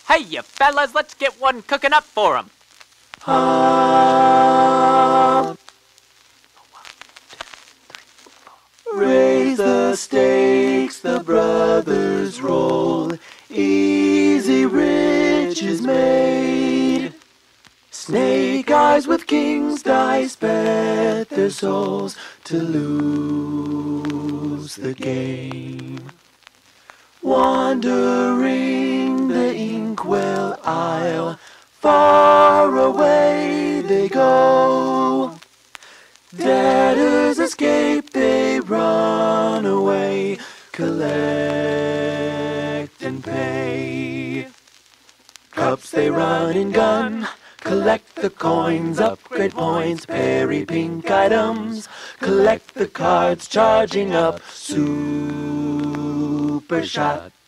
Hey, you fellas, let's get one cooking up for 'em. Hop. Raise the stakes, the brothers roll. Easy rich is made. Snake eyes with king's dice bet their souls to lose the game. Wandering the inkwell isle, far away they go. Debtors escape, they run away, collect and pay. Cups they run and gun, collect the coins, upgrade points, parry pink items, collect the cards, charging up, super shot.